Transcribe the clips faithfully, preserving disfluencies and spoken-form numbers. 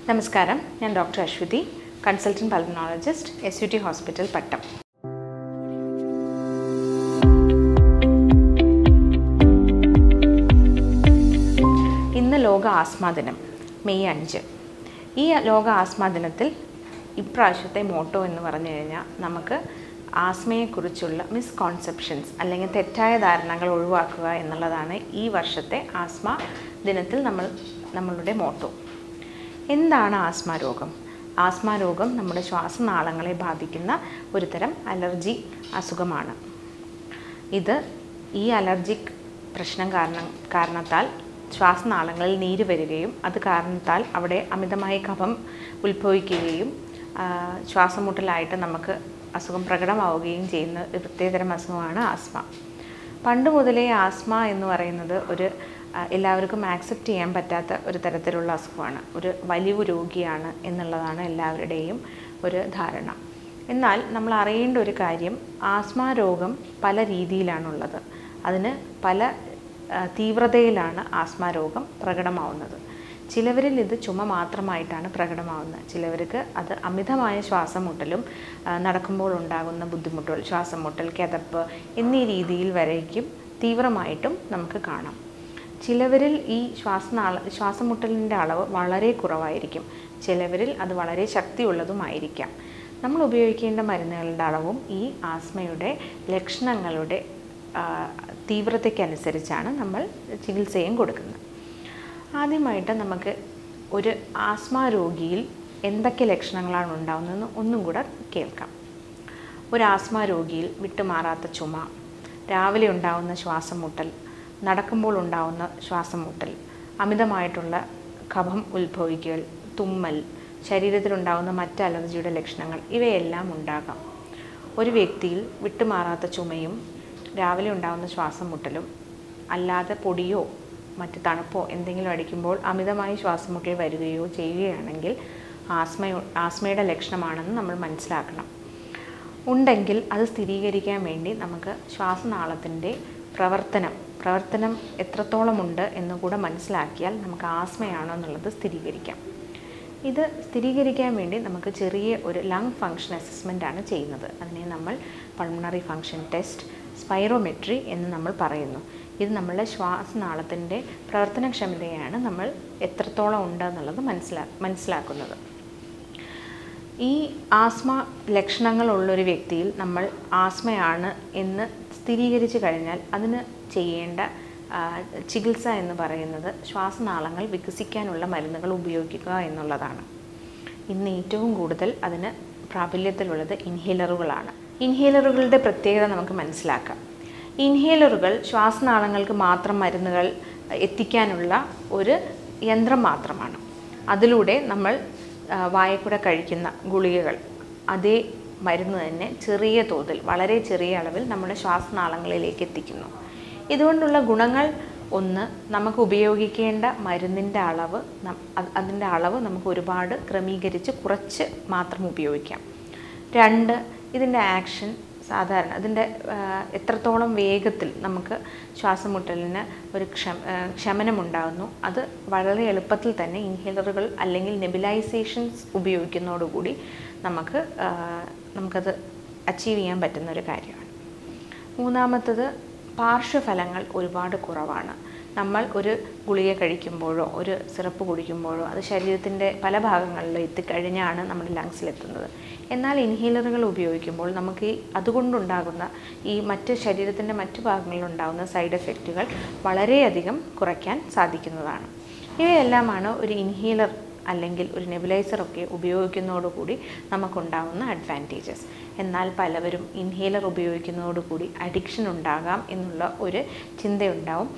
നമസ്കാരം, ഞാൻ doctor Aswathy, consultant pulmonologist, S U T hospital, Pattom. ഇന്ന് ലോക ആസ്മ ദിനം, മെയ് അഞ്ച്. ഈ ലോക ആസ്മ ദിനത്തിൽ ഇപ്രാവശ്യത്തെ മോട്ടോ എന്ന് പറഞ്ഞു കഴിഞ്ഞാൽ നമുക്ക് ആസ്മയെക്കുറിച്ചുള്ള മിസ്കോൺസെപ്ഷൻസ് അല്ലെങ്കിൽ തെറ്റായ ധാരണകൾ ഒഴിവാക്കുക എന്നുള്ളതാണ് ഈ വർഷത്തെ ആസ്മ ദിനത്തിൽ നമ്മൾ നമ്മളുടെ മോട്ടോ. എന്താണ് ആസ്മ രോഗം? ആസ്മ രോഗം നമ്മുടെ ശ്വാസനാളങ്ങളെ ബാധിക്കുന്ന ഒരു തരം അലർജി അസുഖമാണ്. ഇത് ഈ അലർജിക് പ്രശ്നം കാരണം കാരണത്താൽ ശ്വാസനാളങ്ങളിൽ നീര് വരികയും അത് കാരണത്താൽ അവിടെ അമിതമായി കഫം ഉത്ഭവിക്കുകയും ശ്വാസമുട്ടലായിട്ട് നമുക്ക് അസുഖം പ്രകടമാവുകയും ചെയ്യുന്ന ഒരു പ്രത്യേകതരം അസുഖമാണ് ആസ്മ. പണ്ട് മുതലേ ആസ്മ എന്ന് പറയുന്നത് ഒരു എല്ലാവർക്കും ആക്സെപ്റ്റ് ചെയ്യാൻ പറ്റാത്ത ഒരു തരത്തിലുള്ള അസുഖമാണ്. ഒരു വലിവ് രോഗിയാണ് എന്നുള്ളതാണ് എല്ലാവരുടെയും ഒരു ധാരണ. എന്നാൽ നമ്മൾ അറിയേണ്ട ഒരു കാര്യം, ആസ്മ രോഗം പല രീതിയിലാണുള്ളത്. അതിന് പല തീവ്രതയിലാണ് ആസ്മ രോഗം പ്രകടമാവുന്നത്. ചിലവരിൽ ഇത് ചുമ മാത്രമായിട്ടാണ് പ്രകടമാവുന്നത്. ചിലവർക്ക് അത് അമിതമായ ശ്വാസം മുട്ടലും നടക്കുമ്പോൾ ഉണ്ടാകുന്ന ബുദ്ധിമുട്ടുകൾ, ശ്വാസം മുട്ടൽ, കിതപ്പ് എന്നീ രീതിയിൽ വരേക്കും തീവ്രമായിട്ടും നമുക്ക് കാണാം. ചിലവരിൽ ഈ ശ്വാസനാള ശ്വാസം മുട്ടലിൻ്റെ അളവ് വളരെ കുറവായിരിക്കും. ചിലവരിൽ അത് വളരെ ശക്തിയുള്ളതുമായിരിക്കാം. നമ്മൾ ഉപയോഗിക്കേണ്ട മരുന്നുകളുടെ അളവും ഈ ആസ്മയുടെ ലക്ഷണങ്ങളുടെ തീവ്രതയ്ക്കനുസരിച്ചാണ് നമ്മൾ ചികിത്സയും കൊടുക്കുന്നത്. ആദ്യമായിട്ട് നമുക്ക് ഒരു ആസ്മ രോഗിയിൽ എന്തൊക്കെ ലക്ഷണങ്ങളാണ് ഉണ്ടാകുന്നതെന്ന് ഒന്നും കൂടെ കേൾക്കാം. ഒരു ആസ്മ രോഗിയിൽ വിട്ടുമാറാത്ത ചുമ, രാവിലെ ഉണ്ടാകുന്ന ശ്വാസം മുട്ടൽ, നടക്കുമ്പോൾ ഉണ്ടാകുന്ന ശ്വാസം മുട്ടൽ, അമിതമായിട്ടുള്ള കഫം ഉത്ഭവിക്കൽ, തുമ്മൽ, ശരീരത്തിലുണ്ടാകുന്ന മറ്റ് അലർജിയുടെ ലക്ഷണങ്ങൾ ഇവയെല്ലാം ഉണ്ടാകാം. ഒരു വ്യക്തിയിൽ വിട്ടുമാറാത്ത ചുമയും രാവിലെ ഉണ്ടാകുന്ന ശ്വാസം മുട്ടലും അല്ലാതെ പൊടിയോ മറ്റ് തണുപ്പോ എന്തെങ്കിലും അടിക്കുമ്പോൾ അമിതമായി ശ്വാസം മുട്ടൽ വരികയോ ചെയ്യുകയാണെങ്കിൽ ആസ്മയോ ആസ്മയുടെ ലക്ഷണമാണെന്ന് നമ്മൾ മനസ്സിലാക്കണം. ഉണ്ടെങ്കിൽ അത് സ്ഥിരീകരിക്കാൻ വേണ്ടി നമുക്ക് ശ്വാസനാളത്തിൻ്റെ പ്രവർത്തനം പ്രവർത്തനം എത്രത്തോളമുണ്ട് എന്നുകൂടെ മനസ്സിലാക്കിയാൽ നമുക്ക് ആസ്മയാണോ എന്നുള്ളത് സ്ഥിരീകരിക്കാം. ഇത് സ്ഥിരീകരിക്കാൻ വേണ്ടി നമുക്ക് ചെറിയ ഒരു ലങ് ഫങ്ഷൻ അസസ്മെൻ്റാണ് ചെയ്യുന്നത്. അതിനെ നമ്മൾ പൾമണറി ഫങ്ഷൻ ടെസ്റ്റ്, സ്പൈറോമെട്രി എന്ന് നമ്മൾ പറയുന്നു. ഇത് നമ്മളുടെ ശ്വാസനാളത്തിൻ്റെ പ്രവർത്തനക്ഷമതയാണ് നമ്മൾ എത്രത്തോളം ഉണ്ട് എന്നുള്ളത് മനസ്സിലാ മനസ്സിലാക്കുന്നത്. ഈ ആസ്മ ലക്ഷണങ്ങളുള്ളൊരു വ്യക്തിയിൽ നമ്മൾ ആസ്മയാണ് എന്ന് സ്ഥിരീകരിച്ചു കഴിഞ്ഞാൽ അതിന് ചെയ്യേണ്ട ചികിത്സ എന്ന് പറയുന്നത് ശ്വാസനാളങ്ങൾ വികസിക്കാനുള്ള മരുന്നുകൾ ഉപയോഗിക്കുക എന്നുള്ളതാണ്. ഇന്ന് ഏറ്റവും കൂടുതൽ അതിന് പ്രാബല്യത്തിലുള്ളത് ഇൻഹേലറുകളാണ്. ഇൻഹേലറുകളുടെ പ്രത്യേകത നമുക്ക് മനസ്സിലാക്കാം. ഇൻഹേലറുകൾ ശ്വാസനാളങ്ങൾക്ക് മാത്രം മരുന്നുകൾ എത്തിക്കാനുള്ള ഒരു യന്ത്രം മാത്രമാണ്. അതിലൂടെ നമ്മൾ വായക്കൂടെ കഴിക്കുന്ന ഗുളികകൾ അതേ മരുന്ന് തന്നെ ചെറിയ തോതിൽ, വളരെ ചെറിയ അളവിൽ നമ്മുടെ ശ്വാസനാളങ്ങളിലേക്ക് എത്തിക്കുന്നു. ഇതുകൊണ്ടുള്ള ഗുണങ്ങൾ, ഒന്ന്, നമുക്ക് ഉപയോഗിക്കേണ്ട മരുന്നിൻ്റെ അളവ് അതിൻ്റെ അളവ് നമുക്ക് ഒരുപാട് ക്രമീകരിച്ച് കുറച്ച് മാത്രം ഉപയോഗിക്കാം. രണ്ട്, ഇതിൻ്റെ ആക്ഷൻ സാധാരണ അതിൻ്റെ എത്രത്തോളം വേഗത്തിൽ നമുക്ക് ശ്വാസം മുട്ടലിന് ഒരു ക്ഷമ ശമനമുണ്ടാകുന്നു അത് വളരെ എളുപ്പത്തിൽ തന്നെ ഇൻഹേലറുകൾ അല്ലെങ്കിൽ നെബുലൈസേഷൻസ് ഉപയോഗിക്കുന്നതോടുകൂടി നമുക്ക് നമുക്കത് അച്ചീവ് ചെയ്യാൻ പറ്റുന്ന ഒരു കാര്യമാണ്. മൂന്നാമത്തത്, പാർശ്വഫലങ്ങൾ ഒരുപാട് കുറവാണ്. നമ്മൾ ഒരു ഗുളിക കഴിക്കുമ്പോഴോ ഒരു സിറപ്പ് കുടിക്കുമ്പോഴോ അത് ശരീരത്തിൻ്റെ പല ഭാഗങ്ങളിലും എത്തിക്കഴിഞ്ഞാണ് നമ്മുടെ ലങ്സിലെത്തുന്നത്. എന്നാൽ ഇൻഹേലറുകൾ ഉപയോഗിക്കുമ്പോൾ നമുക്ക് ഈ അതുകൊണ്ടുണ്ടാകുന്ന ഈ മറ്റ് ശരീരത്തിൻ്റെ മറ്റു ഭാഗങ്ങളിലുണ്ടാകുന്ന സൈഡ് എഫക്റ്റുകൾ വളരെയധികം കുറയ്ക്കാൻ സാധിക്കുന്നതാണ്. ഇവയെല്ലാമാണ് ഒരു ഇൻഹേലർ അല്ലെങ്കിൽ ഒരു നെബുലൈസറൊക്കെ ഉപയോഗിക്കുന്നതോടുകൂടി നമുക്കുണ്ടാകുന്ന അഡ്വാൻറ്റേജസ്. എന്നാൽ പലവരും ഇൻഹേലർ ഉപയോഗിക്കുന്നതോടുകൂടി അഡിക്ഷൻ ഉണ്ടാകാം എന്നുള്ള ഒരു ചിന്തയുണ്ടാവും.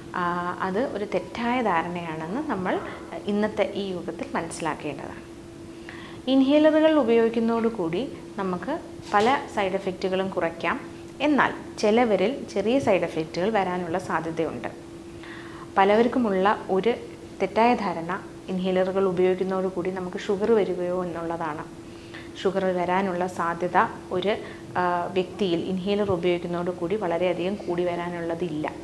അത് ഒരു തെറ്റായ ധാരണയാണെന്ന് നമ്മൾ ഇന്നത്തെ ഈ യുഗത്തിൽ മനസ്സിലാക്കേണ്ടതാണ്. ഇൻഹേലറുകൾ ഉപയോഗിക്കുന്നതോടുകൂടി നമുക്ക് പല സൈഡ് എഫക്റ്റുകളും കുറയ്ക്കാം. എന്നാൽ ചിലവരിൽ ചെറിയ സൈഡ് എഫക്റ്റുകൾ വരാനുള്ള സാധ്യതയുണ്ട്. പലവർക്കുമുള്ള ഒരു തെറ്റായ ധാരണ, ഇൻഹേലറുകൾ ഉപയോഗിക്കുന്നതോടുകൂടി നമുക്ക് ഷുഗർ വരികയോ എന്നുള്ളതാണ്. ഷുഗർ വരാനുള്ള സാധ്യത ഒരു വ്യക്തിയിൽ ഇൻഹേലർ ഉപയോഗിക്കുന്നതോടുകൂടി വളരെയധികം കൂടി വരാനുള്ളതില്ല.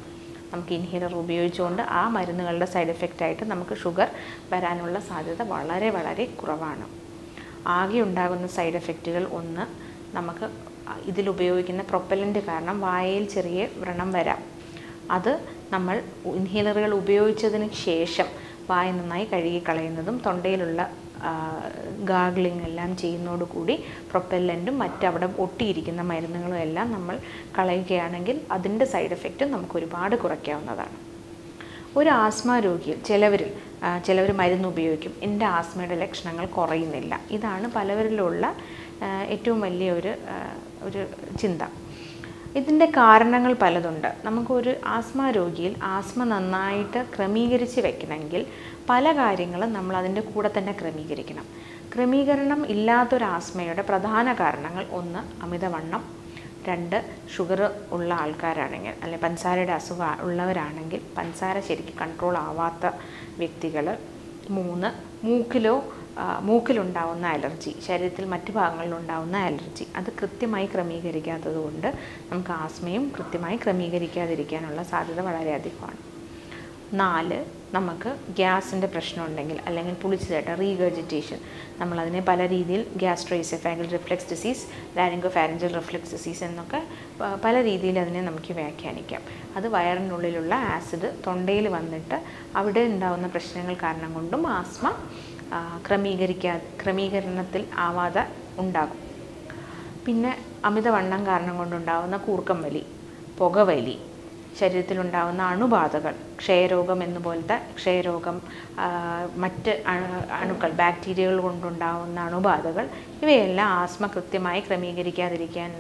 നമുക്ക് ഇൻഹേലർ ഉപയോഗിച്ചുകൊണ്ട് ആ മരുന്നുകളുടെ സൈഡ് എഫക്റ്റായിട്ട് നമുക്ക് ഷുഗർ വരാനുള്ള സാധ്യത വളരെ വളരെ കുറവാണ്. ആകെ ഉണ്ടാകുന്ന സൈഡ് എഫക്റ്റുകൾ ഒന്ന്, നമുക്ക് ഇതിലുപയോഗിക്കുന്ന പ്രൊപ്പല്ലൻ്റ് കാരണം വായയിൽ ചെറിയ വ്രണം വരാം. അത് നമ്മൾ ഇൻഹേലറുകൾ ഉപയോഗിച്ചതിന് ശേഷം വായ നന്നായി കഴുകിക്കളയുന്നതും തൊണ്ടയിലുള്ള ഗാഗ്ലിംഗ് എല്ലാം ചെയ്യുന്നതോടുകൂടി പ്രൊപ്പല്ലൻറ്റും മറ്റവിടെ ഒട്ടിയിരിക്കുന്ന മരുന്നുകളും എല്ലാം നമ്മൾ കളയുകയാണെങ്കിൽ അതിൻ്റെ സൈഡ് എഫക്റ്റും നമുക്ക് ഒരുപാട് കുറയ്ക്കാവുന്നതാണ്. ഒരു ആസ്മ രോഗിയിൽ ചിലവരിൽ ചിലവർ മരുന്ന് ഉപയോഗിക്കും, എൻ്റെ ആസ്മയുടെ ലക്ഷണങ്ങൾ കുറയുന്നില്ല. ഇതാണ് പലവരിലുള്ള ഏറ്റവും വലിയ ഒരു ഒരു ചിന്ത. ഇതിൻ്റെ കാരണങ്ങൾ പലതുണ്ട്. നമുക്കൊരു ആസ്മ രോഗിയിൽ ആസ്മ നന്നായിട്ട് ക്രമീകരിച്ച് വെക്കണമെങ്കിൽ പല കാര്യങ്ങളും നമ്മൾ അതിൻ്റെ കൂടെ തന്നെ ക്രമീകരിക്കണം. ക്രമീകരണം ഇല്ലാത്തൊരു ആസ്മയുടെ പ്രധാന കാരണങ്ങൾ ഒന്ന് അമിതവണ്ണം, രണ്ട് ഷുഗർ ഉള്ള ആൾക്കാരാണെങ്കിൽ അല്ലെങ്കിൽ പഞ്ചസാരയുടെ അസുഖം ഉള്ളവരാണെങ്കിൽ പഞ്ചസാര ശരിക്കും കൺട്രോൾ ആവാത്ത വ്യക്തികൾ, മൂന്ന് മൂക്കിലോ മൂക്കിലുണ്ടാവുന്ന അലർജി, ശരീരത്തിൽ മറ്റു ഭാഗങ്ങളിലുണ്ടാവുന്ന അലർജി, അത് കൃത്യമായി ക്രമീകരിക്കാത്തത് കൊണ്ട് നമുക്ക് ആസ്മയും കൃത്യമായി ക്രമീകരിക്കാതിരിക്കാനുള്ള സാധ്യത വളരെയധികമാണ്. നാല്, നമുക്ക് ഗ്യാസിൻ്റെ പ്രശ്നമുണ്ടെങ്കിൽ അല്ലെങ്കിൽ പുളിച്ചതായിട്ട് റീഗർജിറ്റേഷൻ, നമ്മളതിനെ പല രീതിയിൽ gastroesophageal reflux disease, laryngopharyngeal reflux disease എന്നൊക്കെ പല രീതിയിൽ അതിനെ നമുക്ക് വ്യാഖ്യാനിക്കാം. അത് വയറിനുള്ളിലുള്ള ആസിഡ് തൊണ്ടയിൽ വന്നിട്ട് അവിടെ ഉണ്ടാകുന്ന പ്രശ്നങ്ങൾ കാരണം കൊണ്ടും ആസ്മ ക്രമീകരിക്കാ ക്രമീകരണത്തിൽ ആവാതെ ഉണ്ടാകും. പിന്നെ അമിതവണ്ണം കാരണം കൊണ്ടുണ്ടാകുന്ന കൂർക്കം വലി, പുകവലി, ശരീരത്തിലുണ്ടാകുന്ന അണുബാധകൾ, ക്ഷയരോഗം എന്നുപോലത്തെ ക്ഷയരോഗം, മറ്റ് അണുക്കൾ ബാക്ടീരിയകൾ കൊണ്ടുണ്ടാകുന്ന അണുബാധകൾ, ഇവയെല്ലാം ആസ്മ കൃത്യമായി ക്രമീകരിക്കാതിരിക്കാൻ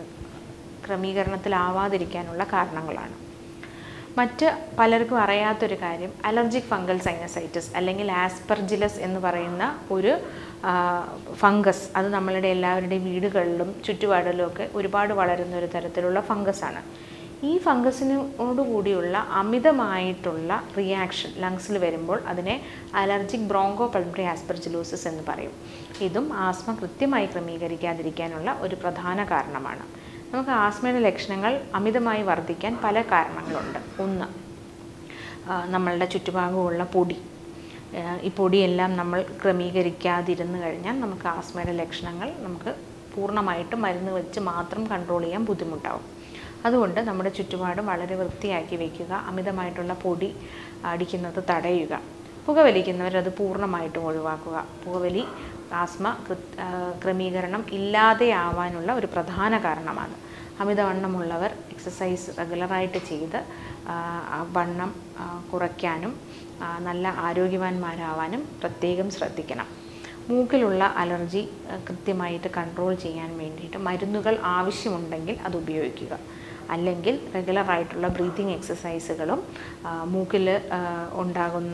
ക്രമീകരണത്തിലാവാതിരിക്കാനുള്ള കാരണങ്ങളാണ്. മറ്റ് പലർക്കും അറിയാത്തൊരു കാര്യം അലർജിക് ഫംഗൽ സൈനസൈറ്റിസ് അല്ലെങ്കിൽ ആസ്പെർജിലസ് എന്ന് പറയുന്ന ഒരു ഫംഗസ്, അത് നമ്മളുടെ എല്ലാവരുടെയും വീടുകളിലും ചുറ്റുപാടിലും ഒക്കെ ഒരുപാട് വളരുന്ന ഒരു തരത്തിലുള്ള ഫംഗസാണ്. ഈ ഫംഗസിനോടുകൂടിയുള്ള അമിതമായിട്ടുള്ള റിയാക്ഷൻ ലങ്സിൽ വരുമ്പോൾ അതിനെ അലർജിക് ബ്രോങ്കോ പൾമണറി ആസ്പെർജിലോസിസ് എന്ന് പറയും. ഇതും ആസ്മ കൃത്യമായി ക്രമീകരിക്കാതിരിക്കാനുള്ള ഒരു പ്രധാന കാരണമാണ്. നമുക്ക് ആസ്മയുടെ ലക്ഷണങ്ങൾ അമിതമായി വർദ്ധിക്കാൻ പല കാരണങ്ങളുണ്ട്. ഒന്ന്, നമ്മളുടെ ചുറ്റുഭാഗമുള്ള പൊടി, ഈ പൊടിയെല്ലാം നമ്മൾ ക്രമീകരിക്കാതിരുന്നു കഴിഞ്ഞാൽ നമുക്ക് ആസ്മയുടെ ലക്ഷണങ്ങൾ നമുക്ക് പൂർണ്ണമായിട്ടും മരുന്ന് വെച്ച് മാത്രം കൺട്രോൾ ചെയ്യാൻ ബുദ്ധിമുട്ടാവും. അതുകൊണ്ട് നമ്മുടെ ചുറ്റുപാടും വളരെ വൃത്തിയാക്കി വയ്ക്കുക, അമിതമായിട്ടുള്ള പൊടി അടിക്കുന്നത് തടയുക. പുകവലിക്കുന്നവരത് പൂർണ്ണമായിട്ടും ഒഴിവാക്കുക. പുകവലി ആസ്മ ക്രമീകരണം ഇല്ലാതെയാവാനുള്ള ഒരു പ്രധാന കാരണമാണ്. അമിതവണ്ണമുള്ളവർ എക്സസൈസ് റെഗുലറായിട്ട് ചെയ്ത് വണ്ണം കുറയ്ക്കാനും നല്ല ആരോഗ്യവാന്മാരാവാനും പ്രത്യേകം ശ്രദ്ധിക്കണം. മൂക്കിലുള്ള അലർജി കൃത്യമായിട്ട് കൺട്രോൾ ചെയ്യാൻ വേണ്ടിയിട്ട് മരുന്നുകൾ ആവശ്യമുണ്ടെങ്കിൽ അത് ഉപയോഗിക്കുക. അല്ലെങ്കിൽ റെഗുലറായിട്ടുള്ള ബ്രീതിങ് എക്സസൈസുകളും മൂക്കിൽ ഉണ്ടാകുന്ന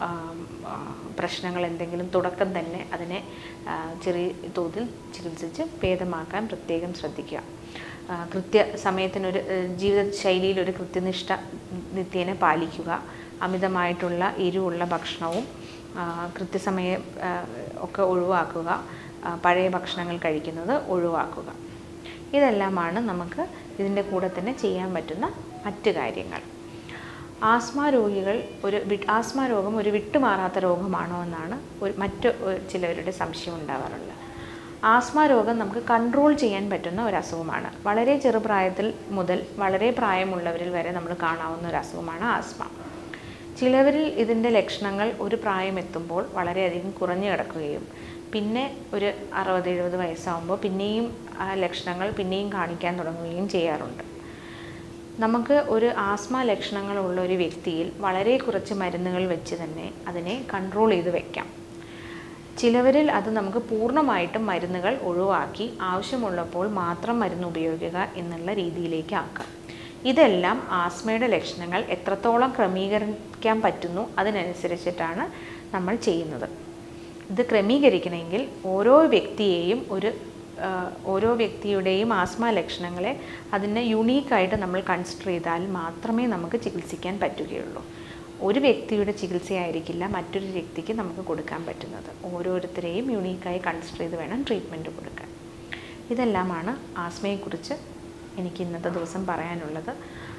പ്രശ്നങ്ങൾ എന്തെങ്കിലും തുടക്കം തന്നെ അതിനെ ചെറിയ തോതിൽ ചികിത്സിച്ച് ഭേദമാക്കാൻ പ്രത്യേകം ശ്രദ്ധിക്കുക. കൃത്യ സമയത്തിനൊരു ജീവിതശൈലിയിലൊരു കൃത്യനിഷ്ഠ നിത്യേന പാലിക്കുക. അമിതമായിട്ടുള്ള എരിവുള്ള ഭക്ഷണവും കൃത്യസമയം ഒക്കെ ഒഴിവാക്കുക. പഴയ ഭക്ഷണങ്ങൾ കഴിക്കുന്നത് ഒഴിവാക്കുക. ഇതെല്ലാമാണ് നമുക്ക് ഇതിൻ്റെ കൂടെ തന്നെ ചെയ്യാൻ പറ്റുന്ന മറ്റ് കാര്യങ്ങൾ. ആസ്മ രോഗികൾ ഒരു ആസ്മ രോഗം ഒരു വിട്ടുമാറാത്ത രോഗമാണോ എന്നാണ് ഒരു മറ്റ് ചിലവരുടെ സംശയം ഉണ്ടാവാറുള്ളത്. ആസ്മ രോഗം നമുക്ക് കൺട്രോൾ ചെയ്യാൻ പറ്റുന്ന ഒരു അസുഖമാണ്. വളരെ ചെറുപ്രായത്തിൽ മുതൽ വളരെ പ്രായമുള്ളവരിൽ വരെ നമ്മൾ കാണാവുന്ന ഒരു അസുഖമാണ് ആസ്മ. ചിലവരിൽ ഇതിൻ്റെ ലക്ഷണങ്ങൾ ഒരു പ്രായം എത്തുമ്പോൾ വളരെയധികം കുറഞ്ഞു കിടക്കുകയും പിന്നെ ഒരു അറുപത് എഴുപത് വയസ്സാകുമ്പോൾ പിന്നെയും ആ ലക്ഷണങ്ങൾ പിന്നെയും കാണിക്കാൻ തുടങ്ങുകയും ചെയ്യാറുണ്ട്. നമുക്ക് ഒരു ആസ്മ ലക്ഷണങ്ങളുള്ള ഒരു വ്യക്തിയിൽ വളരെ കുറച്ച് മരുന്നുകൾ വെച്ച് തന്നെ അതിനെ കൺട്രോൾ ചെയ്ത് വയ്ക്കാം. ചിലവരിൽ അത് നമുക്ക് പൂർണ്ണമായിട്ടും മരുന്നുകൾ ഒഴിവാക്കി ആവശ്യമുള്ളപ്പോൾ മാത്രം മരുന്ന് ഉപയോഗിക്കുക എന്നുള്ള രീതിയിലേക്ക് ആക്കാം. ഇതെല്ലാം ആസ്മയുടെ ലക്ഷണങ്ങൾ എത്രത്തോളം ക്രമീകരിക്കാൻ പറ്റുന്നു അതിനനുസരിച്ചിട്ടാണ് നമ്മൾ ചെയ്യുന്നത്. ഇത് ക്രമീകരിക്കണമെങ്കിൽ ഓരോ വ്യക്തിയെയും ഒരു ഓരോ വ്യക്തിയുടെയും ആസ്മ ലക്ഷണങ്ങളെ അതിനെ യുണീക്കായിട്ട് നമ്മൾ കൺസിഡർ ചെയ്താൽ മാത്രമേ നമുക്ക് ചികിത്സിക്കാൻ പറ്റുകയുള്ളൂ. ഒരു വ്യക്തിയുടെ ചികിത്സയായിരിക്കില്ല മറ്റൊരു വ്യക്തിക്ക് നമുക്ക് കൊടുക്കാൻ പറ്റുന്നത്. ഓരോരുത്തരെയും യുണീക്കായി കൺസിഡർ ചെയ്ത് വേണം ട്രീറ്റ്മെൻറ്റ് കൊടുക്കാൻ. ഇതെല്ലാമാണ് ആസ്മയെക്കുറിച്ച് എനിക്ക് ഇന്നത്തെ ദിവസം പറയാനുള്ളത്.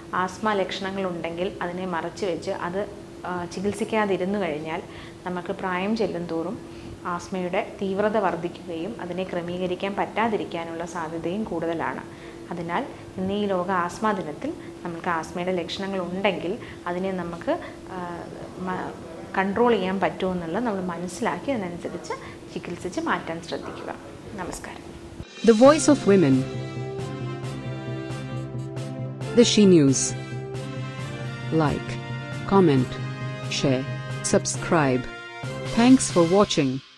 ആസ്മ ലക്ഷണങ്ങളുണ്ടെങ്കിൽ അതിനെ മറച്ചു വെച്ച് അത് ചികിത്സിക്കാതിരുന്നു കഴിഞ്ഞാൽ നമുക്ക് പ്രായം ചെല്ലുന്തോറും ആസ്മയുടെ തീവ്രത വർദ്ധിക്കുകയും അതിനെ ക്രമീകരിക്കാൻ പറ്റാതിരിക്കാനുള്ള സാധ്യതയും കൂടുതലാണ്. അതിനാൽ ഇന്ന് ഈ ലോക ആസ്മ ദിനത്തിൽ നമുക്ക് ആസ്മയുടെ ലക്ഷണങ്ങൾ ഉണ്ടെങ്കിൽ അതിനെ നമുക്ക് കൺട്രോൾ ചെയ്യാൻ പറ്റുമെന്നുള്ളത് നമ്മൾ മനസ്സിലാക്കി അതിനനുസരിച്ച് ചികിത്സിച്ച് മാറ്റാൻ ശ്രദ്ധിക്കുക. നമസ്കാരം. The Voice of Women. The She News. Like, comment, share, subscribe. Thanks for watching.